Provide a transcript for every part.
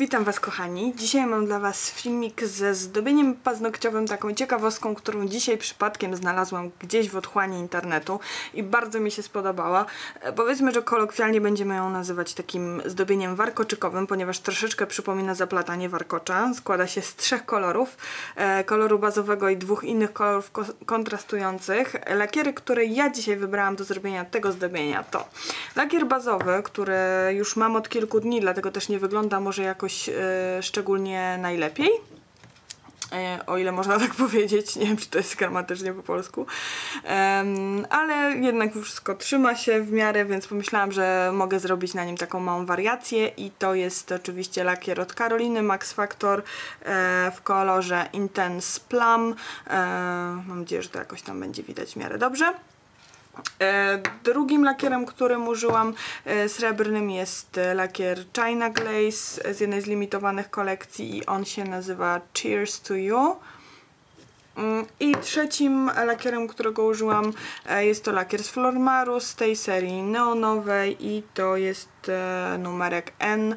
Witam Was, kochani. Dzisiaj mam dla Was filmik ze zdobieniem paznokciowym, taką ciekawostką, którą dzisiaj przypadkiem znalazłam gdzieś w otchłani internetu i bardzo mi się spodobała. Powiedzmy, że kolokwialnie będziemy ją nazywać takim zdobieniem warkoczykowym, ponieważ troszeczkę przypomina zaplatanie warkocza. Składa się z 3 kolorów, koloru bazowego i 2 innych kolorów kontrastujących. Lakiery, które ja dzisiaj wybrałam do zrobienia tego zdobienia, to lakier bazowy, który już mam od kilku dni, dlatego też nie wygląda może jakoś szczególnie najlepiej, o ile można tak powiedzieć, nie wiem, czy to jest gramatycznie po polsku, ale jednak wszystko trzyma się w miarę, więc pomyślałam, że mogę zrobić na nim taką małą wariację i to jest oczywiście lakier od Caroliny Max Factor w kolorze Intense Plum. Mam nadzieję, że to jakoś tam będzie widać w miarę dobrze. Drugim lakierem, którym użyłam srebrnym, jest lakier China Glaze z jednej z limitowanych kolekcji i on się nazywa Cheers to You. I trzecim lakierem, którego użyłam, jest to lakier z Flormaru z tej serii neonowej i to jest numerek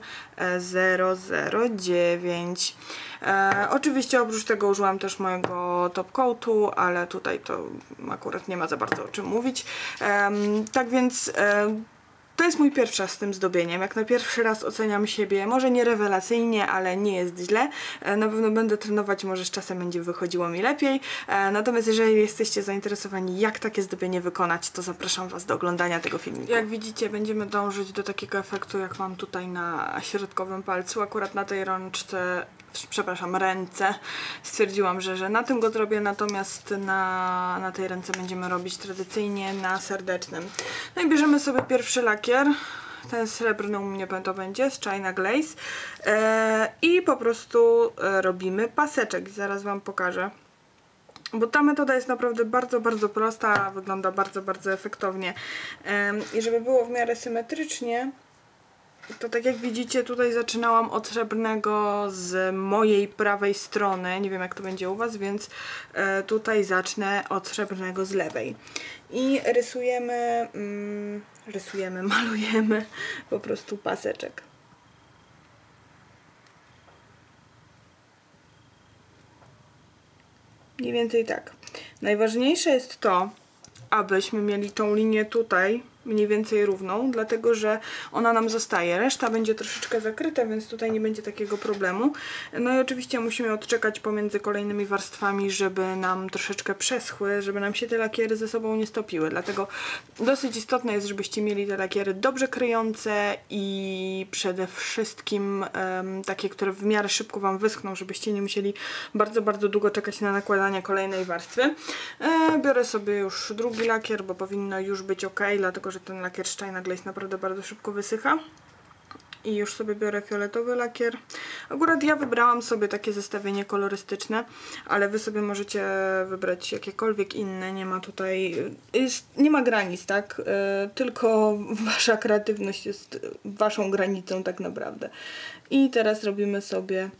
N009. Oczywiście oprócz tego użyłam też mojego top coatu, ale tutaj to akurat nie ma za bardzo o czym mówić. Tak więc to jest mój pierwszy raz z tym zdobieniem. Jak na pierwszy raz oceniam siebie, może nie rewelacyjnie, ale nie jest źle. Na pewno będę trenować, może z czasem będzie wychodziło mi lepiej. Natomiast jeżeli jesteście zainteresowani, jak takie zdobienie wykonać, to zapraszam Was do oglądania tego filmiku. Jak widzicie, będziemy dążyć do takiego efektu, jak mam tutaj na środkowym palcu. Akurat na tej rączce, przepraszam, ręce stwierdziłam, że na tym go zrobię, natomiast na tej ręce będziemy robić tradycyjnie na serdecznym. No i bierzemy sobie pierwszy lakier, ten srebrny u mnie to będzie z China Glaze i po prostu robimy paseczek. Zaraz Wam pokażę, bo ta metoda jest naprawdę bardzo, bardzo prosta, wygląda bardzo, bardzo efektownie i żeby było w miarę symetrycznie, to tak jak widzicie, tutaj zaczynałam od srebrnego z mojej prawej strony, nie wiem jak to będzie u Was, więc tutaj zacznę od srebrnego z lewej. I malujemy po prostu paseczek. Mniej więcej tak. Najważniejsze jest to, abyśmy mieli tą linię tutaj mniej więcej równą, dlatego że ona nam zostaje. Reszta będzie troszeczkę zakryta, więc tutaj nie będzie takiego problemu. No i oczywiście musimy odczekać pomiędzy kolejnymi warstwami, żeby nam troszeczkę przeschły, żeby nam się te lakiery ze sobą nie stopiły. Dlatego dosyć istotne jest, żebyście mieli te lakiery dobrze kryjące i przede wszystkim takie, które w miarę szybko Wam wyschną, żebyście nie musieli bardzo, bardzo długo czekać na nakładanie kolejnej warstwy. Biorę sobie już drugi lakier, bo powinno już być ok, dlatego że ten lakier z China Glaze naprawdę bardzo szybko wysycha. I już sobie biorę fioletowy lakier. Akurat ja wybrałam sobie takie zestawienie kolorystyczne, ale Wy sobie możecie wybrać jakiekolwiek inne. Nie ma tutaj, nie ma granic, tak? Tylko Wasza kreatywność jest Waszą granicą tak naprawdę. I teraz robimy sobie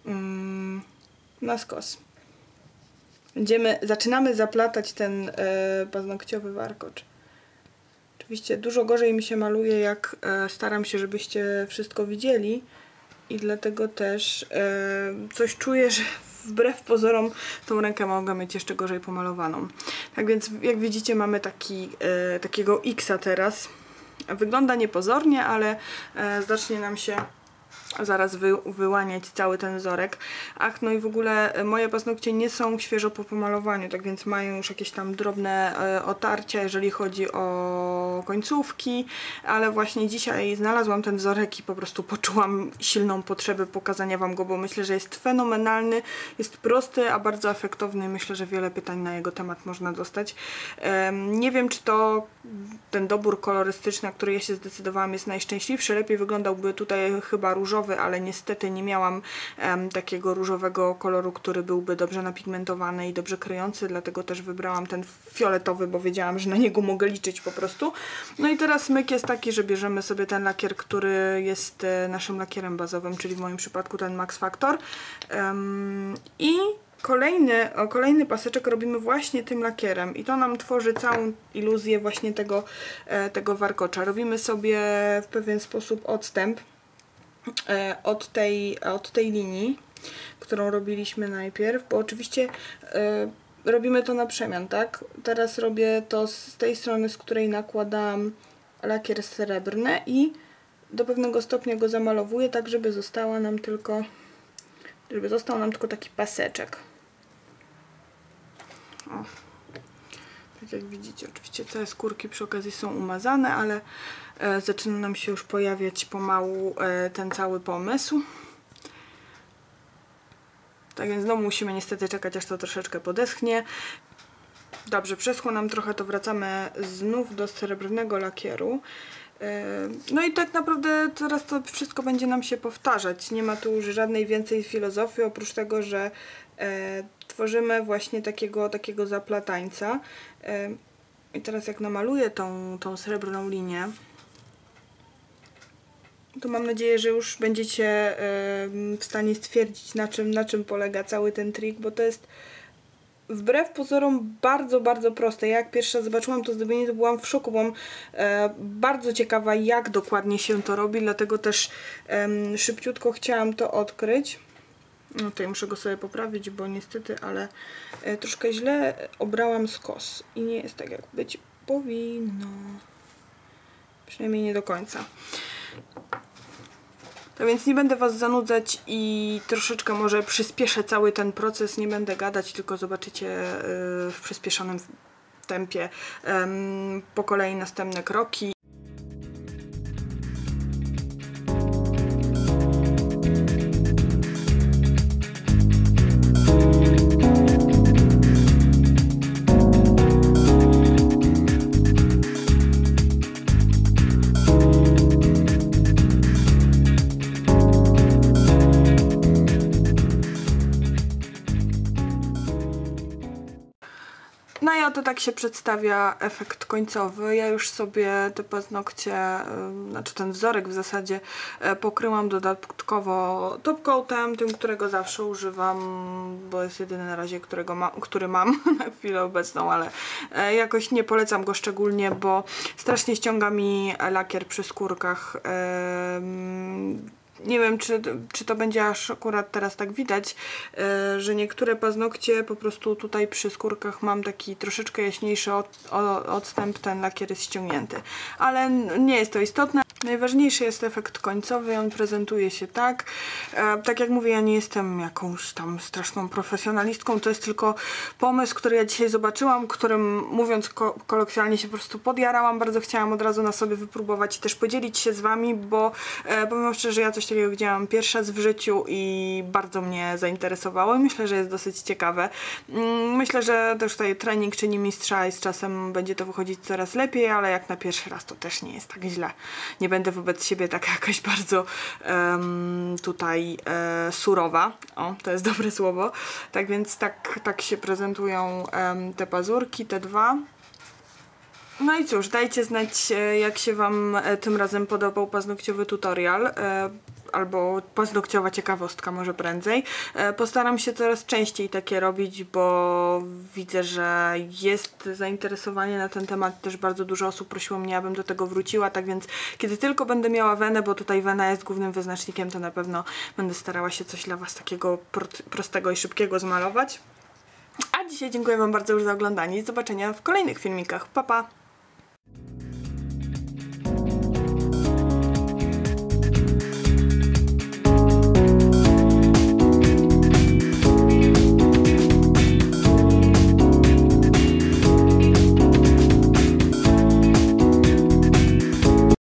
na skos. Zaczynamy zaplatać ten paznokciowy warkocz. Oczywiście dużo gorzej mi się maluje, jak staram się, żebyście wszystko widzieli i dlatego też coś czuję, że wbrew pozorom tą rękę mogę mieć jeszcze gorzej pomalowaną. Tak więc jak widzicie, mamy takiego X-a teraz. Wygląda niepozornie, ale zacznie nam się zaraz wyłaniać cały ten wzorek. Ach, no i w ogóle moje paznokcie nie są świeżo po pomalowaniu, tak więc mają już jakieś tam drobne otarcia, jeżeli chodzi o końcówki, ale właśnie dzisiaj znalazłam ten wzorek i po prostu poczułam silną potrzebę pokazania Wam go, bo myślę, że jest fenomenalny, jest prosty, a bardzo efektowny. Myślę, że wiele pytań na jego temat można dostać. Nie wiem, czy to ten dobór kolorystyczny, na który ja się zdecydowałam, jest najszczęśliwszy. Lepiej wyglądałby tutaj chyba różowy, ale niestety nie miałam takiego różowego koloru, który byłby dobrze napigmentowany i dobrze kryjący, dlatego też wybrałam ten fioletowy, bo wiedziałam, że na niego mogę liczyć po prostu. No i teraz myk jest taki, że bierzemy sobie ten lakier, który jest naszym lakierem bazowym, czyli w moim przypadku ten Max Factor i kolejny paseczek robimy właśnie tym lakierem i to nam tworzy całą iluzję właśnie tego warkocza. Robimy sobie w pewien sposób odstęp od tej linii, którą robiliśmy najpierw, bo oczywiście robimy to na przemian, tak? Teraz robię to z tej strony, z której nakładam lakier srebrny i do pewnego stopnia go zamalowuję, tak żeby został nam tylko taki paseczek. O. Tak jak widzicie, oczywiście całe skórki przy okazji są umazane, ale zaczyna nam się już pojawiać pomału ten cały pomysł. Tak więc znowu musimy niestety czekać, aż to troszeczkę podeschnie. Dobrze, przeschło nam trochę, to wracamy znów do srebrnego lakieru. No i tak naprawdę teraz to wszystko będzie nam się powtarzać. Nie ma tu już żadnej więcej filozofii, oprócz tego, że tworzymy właśnie takiego zaplatańca. I teraz jak namaluję tą srebrną linię, to mam nadzieję, że już będziecie w stanie stwierdzić, na czym polega cały ten trik, bo to jest wbrew pozorom bardzo, bardzo proste. Ja jak pierwszy raz zobaczyłam to zdobienie, to byłam w szoku, byłam bardzo ciekawa, jak dokładnie się to robi, dlatego też szybciutko chciałam to odkryć. No tutaj muszę go sobie poprawić, bo niestety, ale troszkę źle obrałam skos i nie jest tak, jak być powinno. Przynajmniej nie do końca. Tak więc nie będę Was zanudzać i troszeczkę może przyspieszę cały ten proces, nie będę gadać, tylko zobaczycie w przyspieszonym tempie po kolei następne kroki. No i oto tak się przedstawia efekt końcowy. Ja już sobie te paznokcie, znaczy ten wzorek w zasadzie pokryłam dodatkowo top coatem, tym, którego zawsze używam, bo jest jedyny na razie, który mam na chwilę obecną, ale jakoś nie polecam go szczególnie, bo strasznie ściąga mi lakier przy skórkach. Nie wiem, czy to będzie aż akurat teraz tak widać, że niektóre paznokcie po prostu tutaj przy skórkach mam taki troszeczkę jaśniejszy odstęp, ten lakier jest ściągnięty. Ale nie jest to istotne. Najważniejszy jest efekt końcowy, on prezentuje się tak. Tak jak mówię, ja nie jestem jakąś tam straszną profesjonalistką, to jest tylko pomysł, który ja dzisiaj zobaczyłam, którym, mówiąc kolokwialnie, się po prostu podjarałam. Bardzo chciałam od razu na sobie wypróbować i też podzielić się z Wami, bo powiem wam szczerze, ja coś takiego widziałam pierwszy raz w życiu i bardzo mnie zainteresowało i myślę, że jest dosyć ciekawe. Myślę, że też tutaj trening czyni mistrza i z czasem będzie to wychodzić coraz lepiej, ale jak na pierwszy raz to też nie jest tak źle. Nie będę wobec siebie taka jakaś bardzo tutaj surowa. O, to jest dobre słowo. Tak więc tak się prezentują te pazurki, te dwa. No i cóż, dajcie znać, jak się Wam tym razem podobał paznokciowy tutorial, albo paznokciowa ciekawostka może prędzej. Postaram się coraz częściej takie robić, bo widzę, że jest zainteresowanie na ten temat, też bardzo dużo osób prosiło mnie, abym do tego wróciła, tak więc kiedy tylko będę miała wenę, bo tutaj wena jest głównym wyznacznikiem, to na pewno będę starała się coś dla Was takiego prostego i szybkiego zmalować. A dzisiaj dziękuję Wam bardzo już za oglądanie i do zobaczenia w kolejnych filmikach. Pa, pa!